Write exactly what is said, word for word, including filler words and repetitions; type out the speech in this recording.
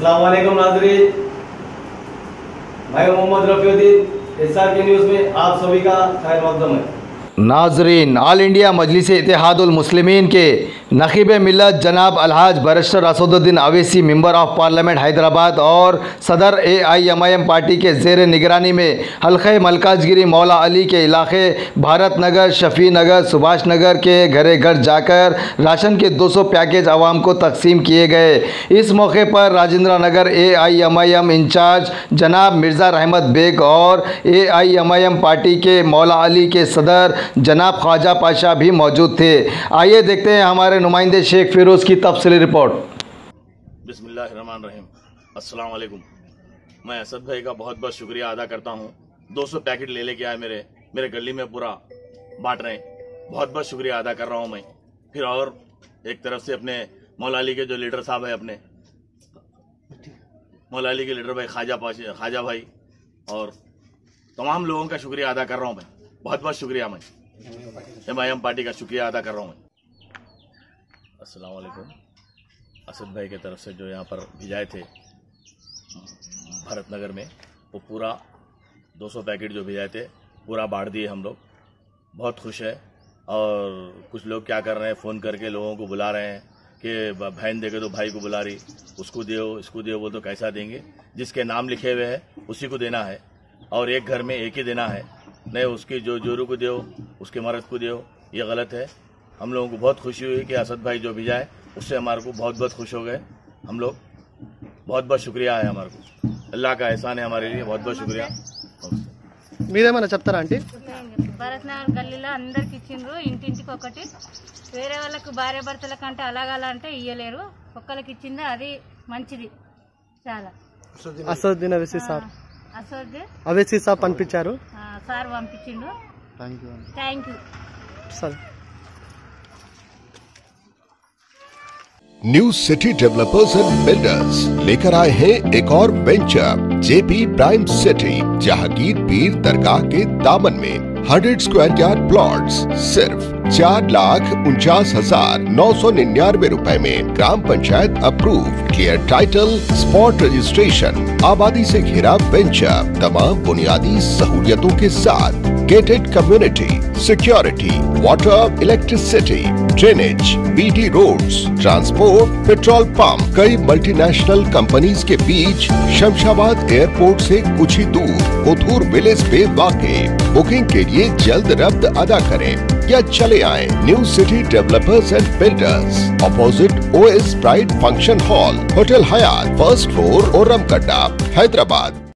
अस्सलाम वालेकुम नाज़रीन, मैं Mohammed Rafiuddin. S R K news में आप सभी का खैर मक़दम है। नाजरीन, ऑल इंडिया मजलिस इत्तेहादुल मुस्लिमीन के नक़ीब मिल्लत जनाब अलहाज barrister Asaduddin Owaisi member of parliament Hyderabad और सदर A I M I M party के ज़ेर निगरानी में हल्क़े मलकाजगिरी मौला अली के इलाके भारत नगर, शफ़ी नगर, सुभाष नगर के घरे घर जाकर राशन के दो सौ पैकेज आवाम को तकसीम किए गए। इस मौके पर Rajendra Nagar A I M I M incharge जनाब मिर्ज़ा रहमत बेग और A I M I M party के मौला अली के सदर जनाब ख्वाजा पाशा भी मौजूद थे। आइए देखते हैं हमारे नुमाइंदे शेख फिरोज़ की तफसीली रिपोर्ट। बिस्मिल्लाहिर्रहमानिर्रहीम। अस्सलाम वालेकुम। मैं असद भाई का बहुत बहुत शुक्रिया अदा करता हूँ। दो सौ पैकेट ले लेके आए, मेरे मेरे गली में पूरा बांट रहे हैं। बहुत बहुत शुक्रिया अदा कर रहा हूँ मैं। फिर और एक तरफ से अपने मौला अली के जो लीडर साहब है, अपने मौला अली के लीडर भाई ख्वाजा पाशा ख्वाजा भाई और तमाम लोगों का शुक्रिया अदा कर रहा हूँ मैं। बहुत बहुत शुक्रिया। मैं एम आई एम पार्टी का शुक्रिया अदा कर रहा हूँ मैं। अस्सलाम वालेकुम। असद भाई की तरफ से जो यहाँ पर भिजाए थे भारत नगर में, वो पूरा दो सौ पैकेट जो भिजाए थे पूरा बांट दिए हम लोग। बहुत खुश है। और कुछ लोग क्या कर रहे हैं, फ़ोन करके लोगों को बुला रहे हैं कि बहन देखे तो भाई को बुला रही, उसको दो इसको दो। वो तो कैसा देंगे? जिसके नाम लिखे हुए हैं उसी को देना है, और एक घर में एक ही देना है। नहीं उसकी जो जोरू को दो, उसके मर्द को दो, ये गलत है। हम लोगों को बहुत खुशी हुई कि असद भाई जो भिजाए उससे हमारे को बहुत बहुत खुश हो गए हम लोग। बहुत बहुत शुक्रिया है हमारे को, अल्लाह का एहसान है हमारे लिए। बहुत बहुत शुक्रिया। మీరేమన్నా చెప్తారా ఆంటీ? భరత్ నగర్ గల్లీలో అందరికి ఇచ్చిండ్రు, ఇంటింటికి ఒకటి. వేరే వాళ్ళకు భార్య భర్తల కంటే అలాగలా అంటే ఇయ్యలేరు, ఒక్కరికి ఇచ్చిండ్రు, అది మంచిది చాలా. అసదుద్దీన్ అవైసీ సార్ అసదుద్దీన్ అవైసీ సార్ పంపించారు, సార్ పంపించిండు. Thank you thank you sir. New city developers and builders लेकर आए हैं एक और venture, JP prime city, Jahangir Peer दरगाह के दामन में हंड्रेड स्क्वायर यार्ड प्लॉट्स सिर्फ चार लाख उनचास हजार नौ सौ निन्यानवे रुपए में। ग्राम panchayat approve, clear title, spot registration, आबादी से घिरा वेंचर, तमाम बुनियादी सहूलियतों के साथ, gated community, security, water, electricity, drainage, BT roads, transport, petrol pump, कई मल्टीनेशनल कंपनीज के बीच, शमशाबाद एयरपोर्ट से कुछ ही दूर, कोथूर विलेज पे वाक़े। बुकिंग के लिए जल्द रब्त अदा करें या चले आए new city developers and builders, opposite O S pride function hall, hotel Hyatt, first floor, ओरमकड्डा, हैदराबाद।